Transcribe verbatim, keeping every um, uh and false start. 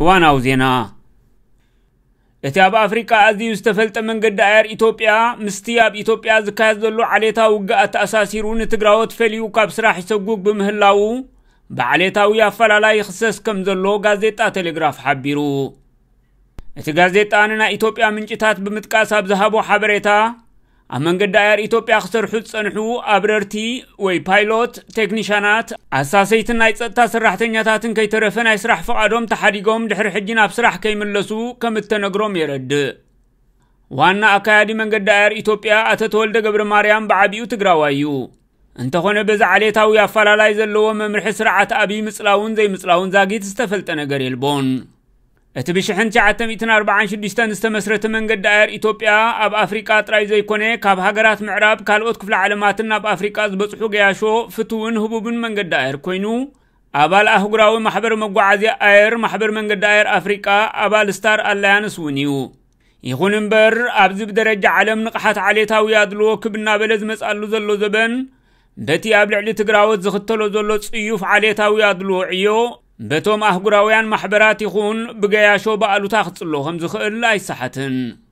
ዋናው ዜና ኢትዮጵያ አፍሪካ አዚዩ ዝተፈልጠ መንገዲ አየር ኢትዮጵያ ምስቲ ኣብ ኢትዮጵያ ዝካየድ ዘሎ ዓሌታዊ ውግእ ኣተኣሳሲሩ ንትግራዎት ፈልዩ ካብ ስራሕ ይሰጉግ ብምህላው በዓሌታዊ ኣፈላላይ ይኽሰስ ከም ዘሎ ጋዜጣ ቴሌግራፍ ሓቢሩ እቲ ጋዜጣ ንና ኢትዮጵያ ምንጭታት ብምጥቃስ ኣብ ዝሃቦ ሓበሬታ ኣብ መንገዲ አየር ኢትዮጵያ ክሰርሑ ጸንሑ አብረርቲ ወይ ፓይሎት ቴክኒሻናት ኣሳሰይትን ናይ ጸጥታ ሰራሕተኛታትን ከይተረፈ ናይ ስራሕ ፍቃዶም ተሓዲጎም ድሕሪ ሕጂ ናብ ስራሕ ከይምለሱ ከም እተነግሮም ይረድእ ዋና ኣካያዲ መንገዲ አየር ኢትዮጵያ ኣተተወልደ ገብረ ማርያም በዓቢኡ ትግራዋዩ እንተኾነ በዛ ዓሌታዊ ኣፈላላይ ዘለዎ መምርሒ ስርዓት ኣብይ ምጽላውን ዘይምጽላውን ዛጊት ዝተፈልጠ ነገር የልቦን እቲ ብሽሕን ትሽዓተ ሚእትን ኣርባዓን ሽዱሽተን ዝተመስረተ መንገዲ አየር ኢትዮጵያ ኣብ ኣፍሪካ ጥራይ ዘይኮነ ካብ ሃገራት ምዕራብ ካልኦት ክፍለ ዓለማትን ናብ ኣፍሪካ ዝበጽሑ ገያሾ ፍቱውን ህቡብን መንገዲ አየር ኮይኑ ኣባል ኣህጉራዊ ማሕበር መጓዓዝያ አየር ማሕበር መንገዲ አየር ኣፍሪካ ኣባል ስታር ኣላያንስ እውን እዩ ይኹን እምበር ኣብዚ ብደረጃ ዓለም ንቕሓት ዓሌታዊ ኣድልዎ ክብና በለ ዝመጻሉ ዘሎ ዘበን በቲ ኣብ ልዕሊ ትግራዎት ዝኽተሎ ዘሎ ጽዩፍ ዓሌታዊ ኣድልዎ ዕዮ በቶም ኣህጉራውያን ማሕበራት ይኹን ብገያሾ በኣሉታ ክጽሎ ከም ዝኽእል ኣይሰሓትን